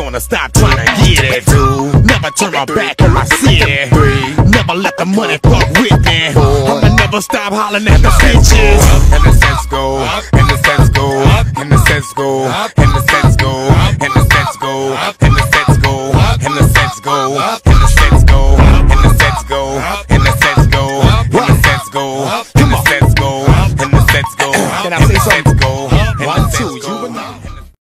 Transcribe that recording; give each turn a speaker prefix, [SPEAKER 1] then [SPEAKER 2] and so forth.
[SPEAKER 1] gonna stop trying to get it. 2, never turn my back on my city. 3, never let the money fuck with me. 4, I'ma never stop hollering at the bitches. And the sense go, and the sense go, and the sense go.